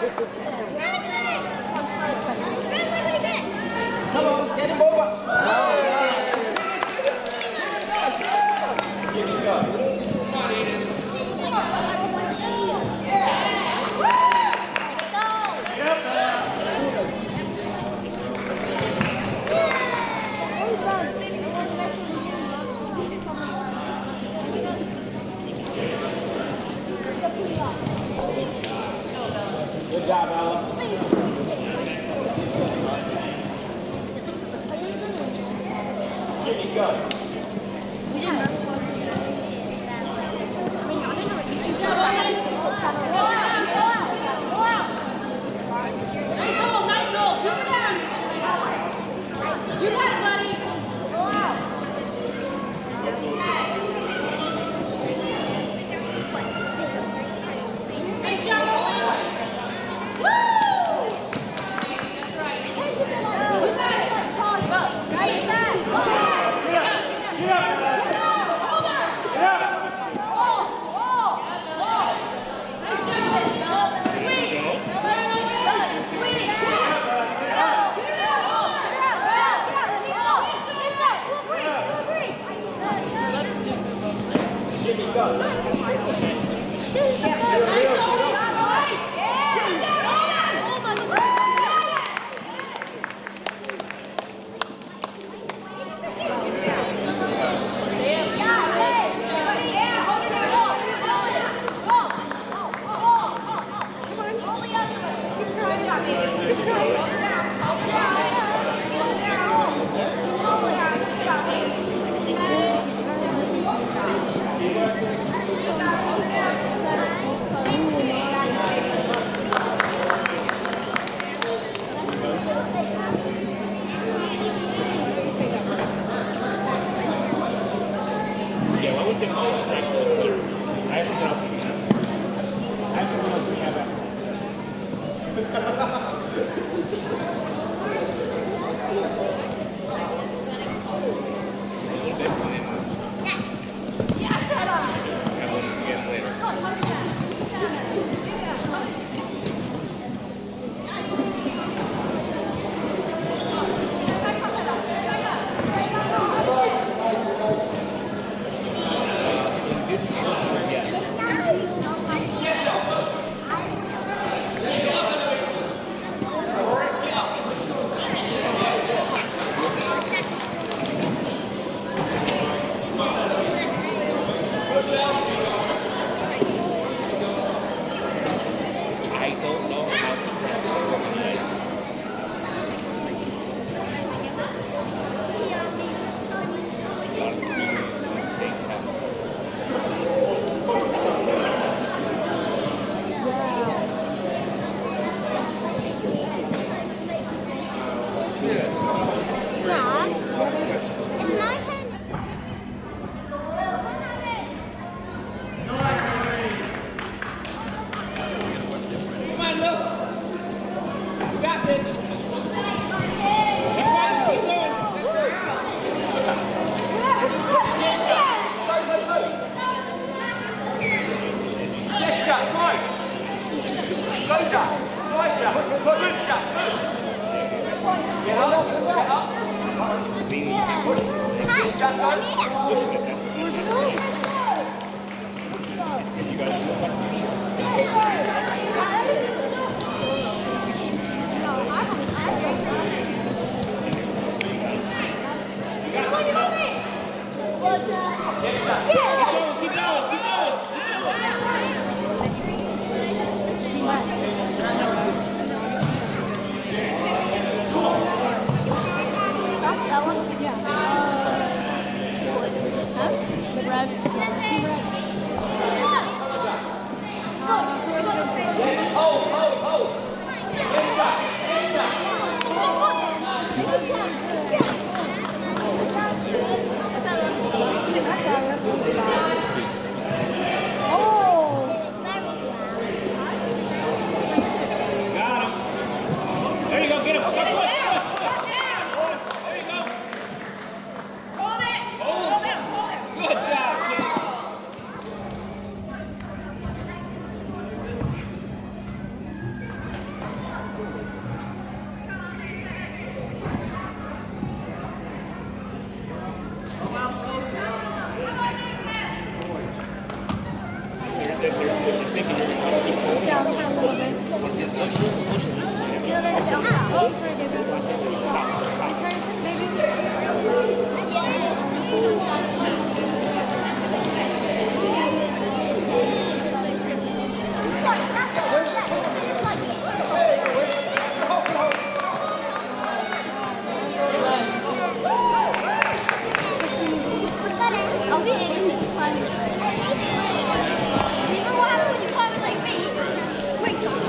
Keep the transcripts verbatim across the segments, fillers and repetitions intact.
Come on, get him over. Here we go. Come on, Aiden. Good job, Ella. Here you go. Nice hole, nice hole. Put it down. You got it, buddy. Nice shot, Owen. Woo! That's right. You got it. Go. Nice back. Get up.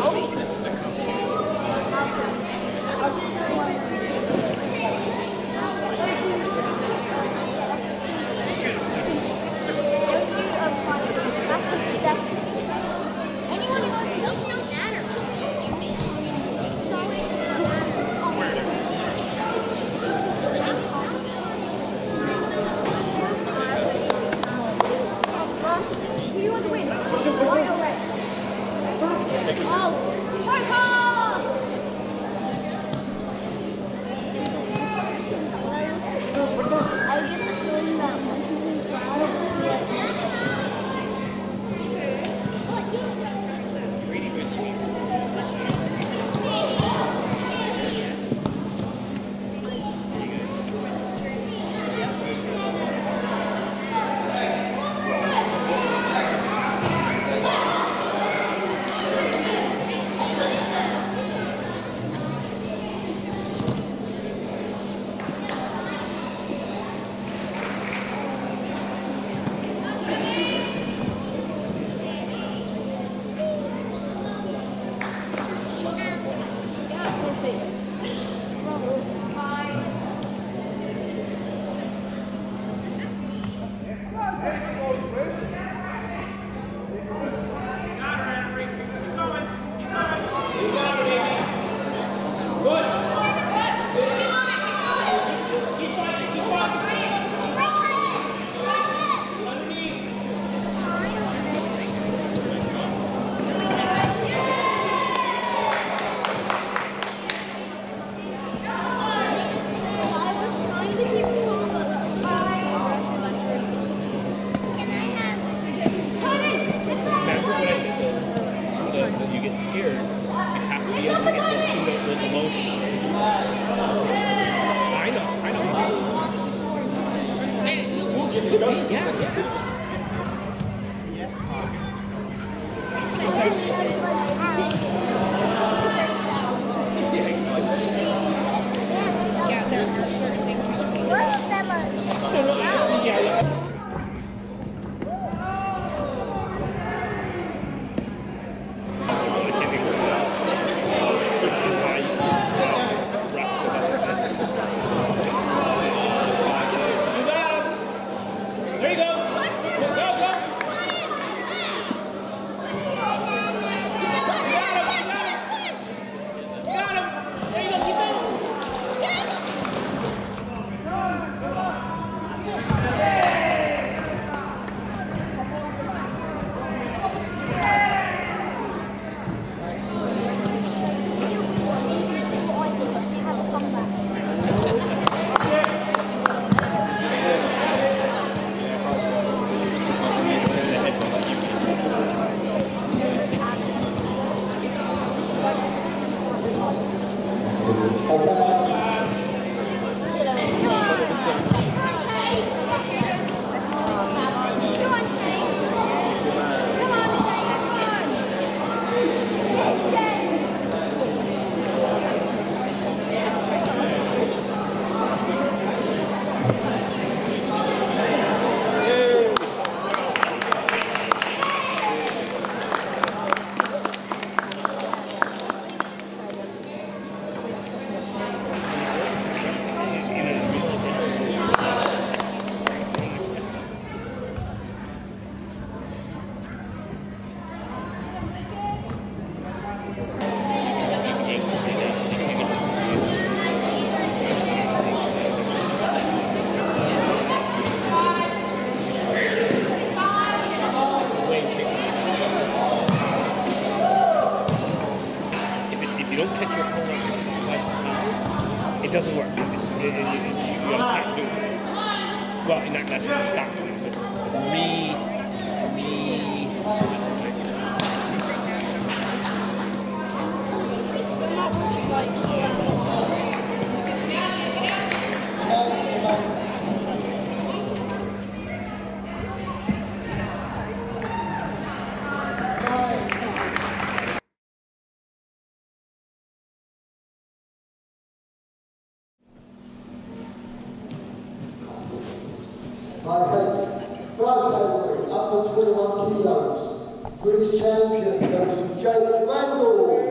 it doesn't work. It just, it, it, it, you gotta stop doing it. Well, not necessarily stop doing it, but re, re. Okay, first category, up to twenty-one kilos. British champion goes to Jake Randall.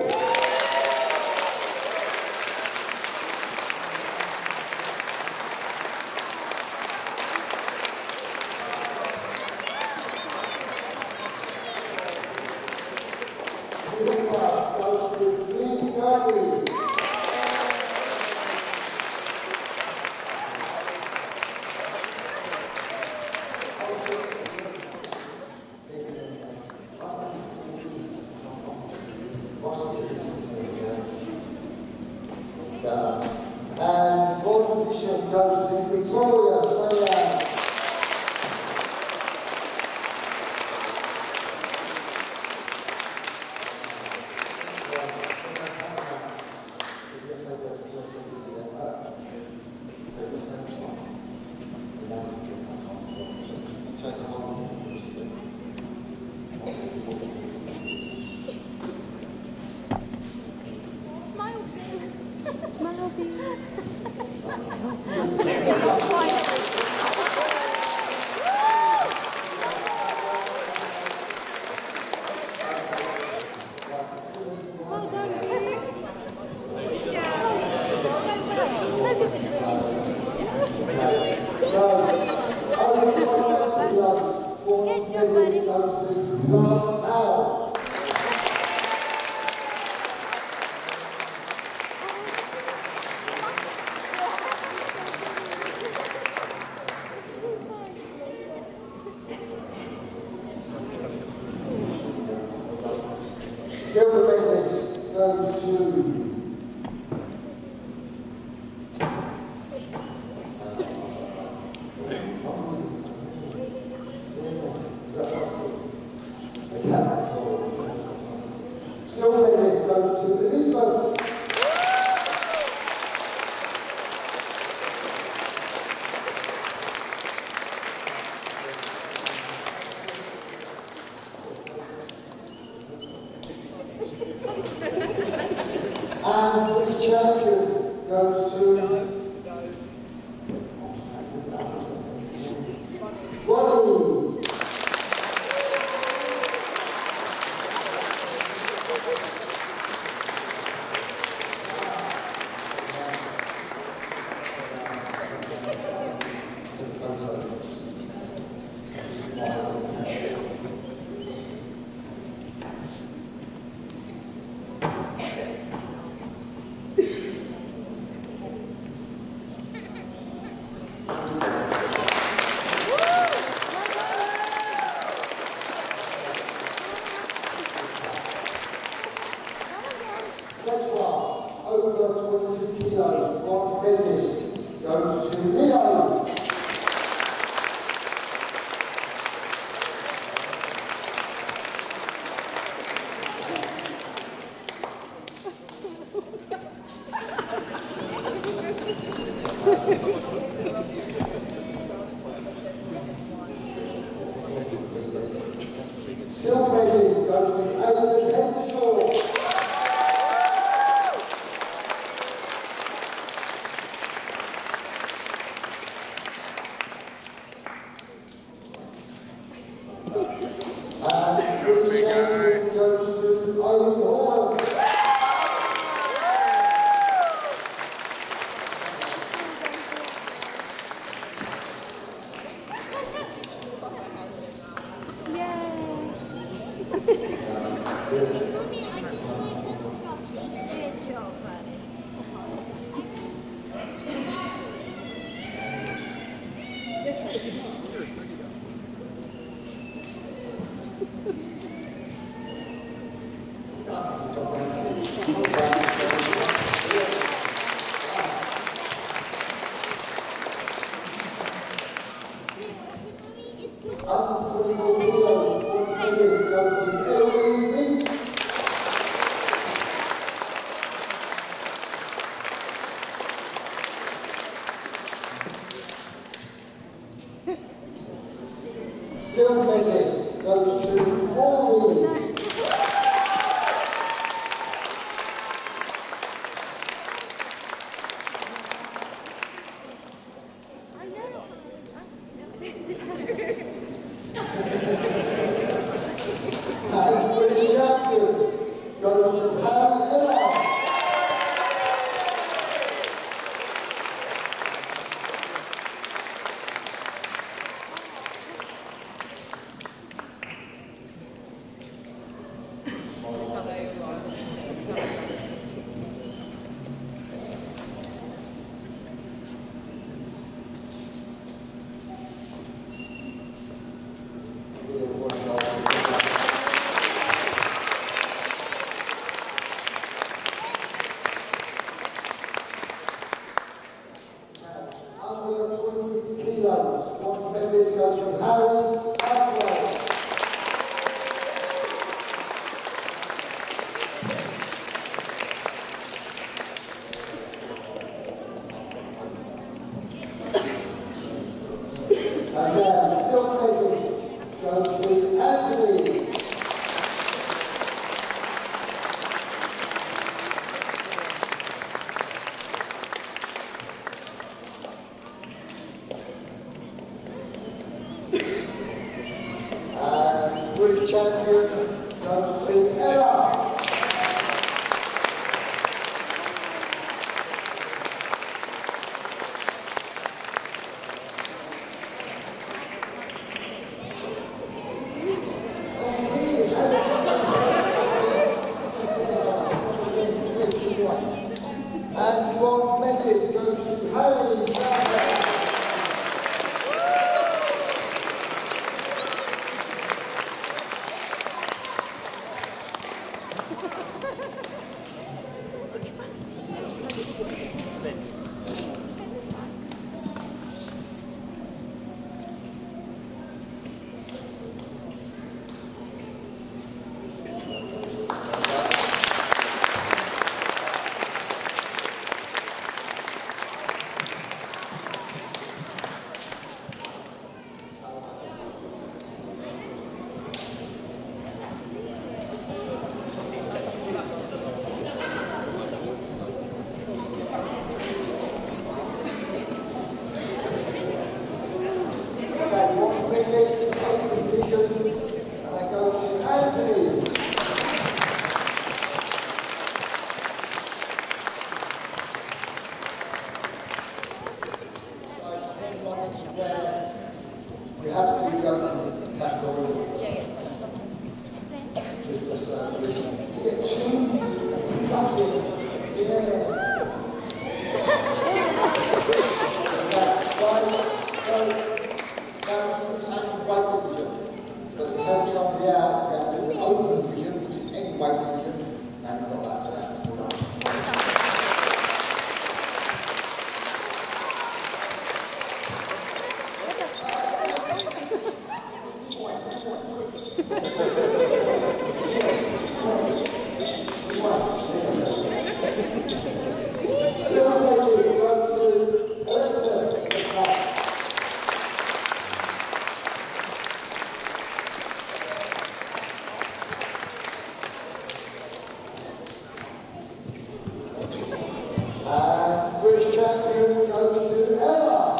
goes to Victoria Mayer. Smile, baby. Well done, baby. Get your buddy. Silver medalist goes to Silver medalist goes to Elizabeth. And British Champion goes to Ronnie. Next one, over twenty-two kilos, bronze medalist goes to Leo. Silver medalist goes to Aidan Henshaw. And British champion goes to Owen Hall. Good job, buddy. Silver medalist goes to Maureen. champion goes to Ella. And bronze medalist goes to Harry. We have to go to category. Yeah, yes. Just for some reason. You get two, nothing. Yeah. So, that was the actual white division. But to help somebody out, we have to do the open division, which is any white division, and we've got that to that. And British champion goes to Ella.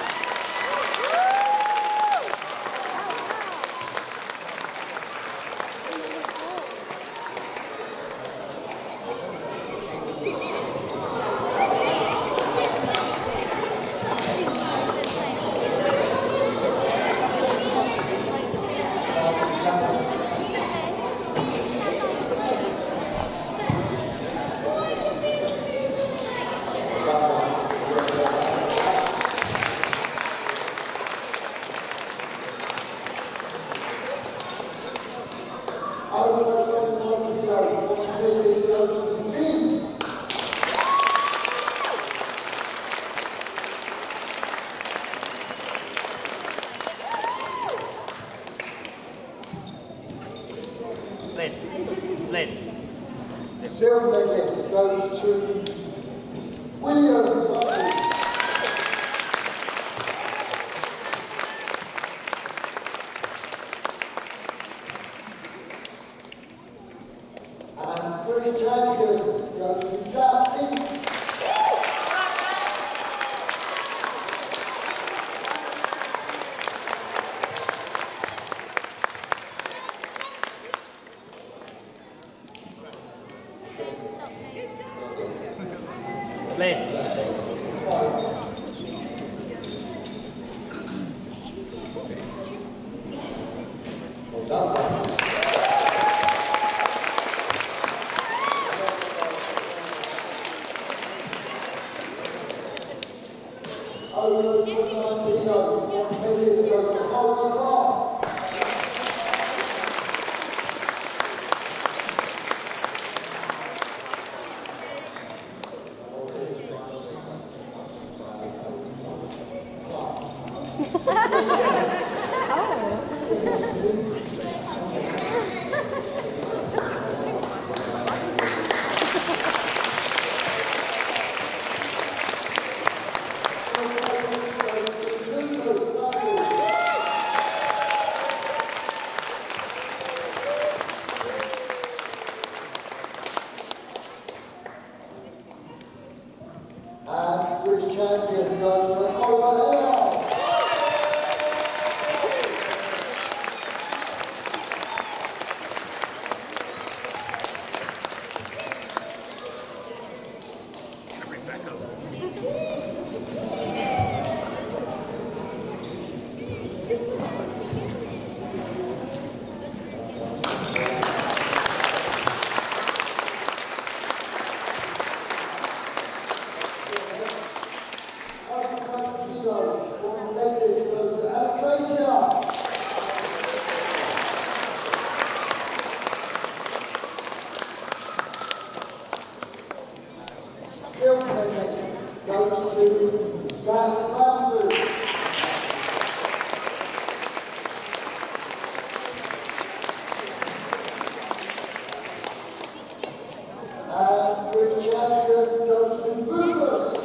Silver medalist goes to William. And British champion goes to Jack Ince. Play. Well done. Over the twenty-nine kilos, one medalist goes to Oliver Clark. And British champion goes to Oliver. goes to Zach Ramsey. And British champion goes to Rufus.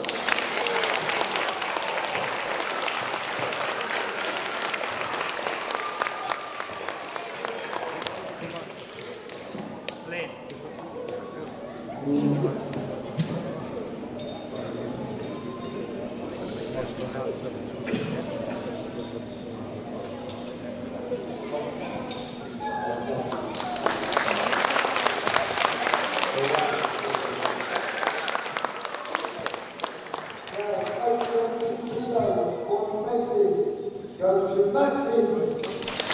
Goes to Maxim.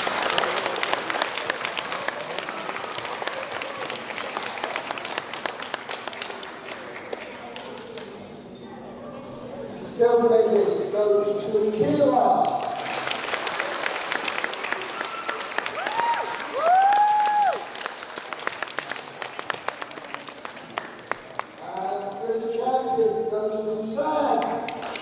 Silver medalist goes to Kira. And British champion goes to Sam.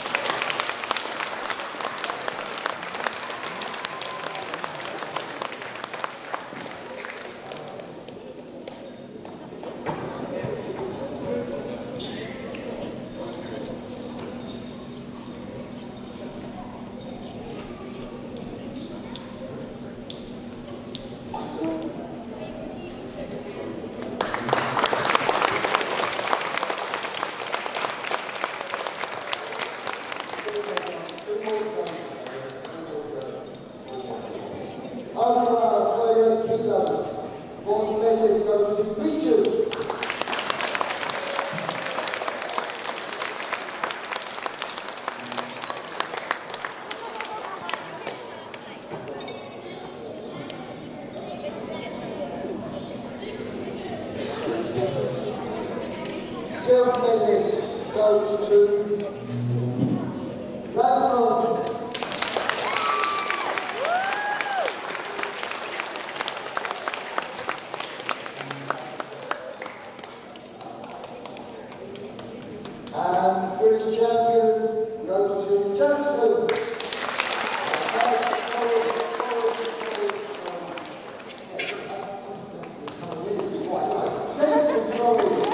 Over thirty-eight kilos, bronze medalist goes to Richard. Silver medalist goes to Ladford. And British champion goes to Jackson. Jackson, sorry.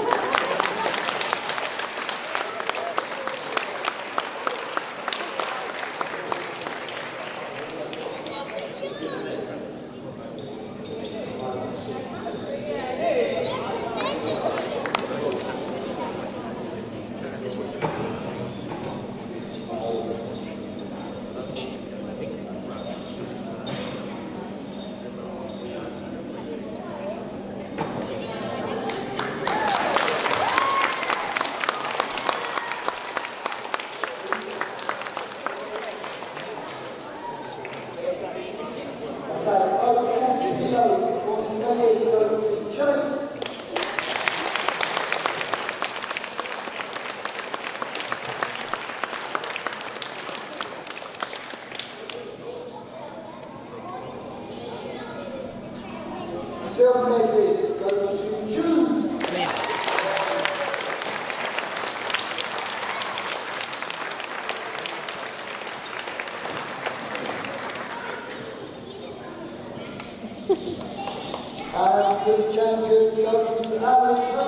Silver medalist goes to Ju. And British champion goes to Alan.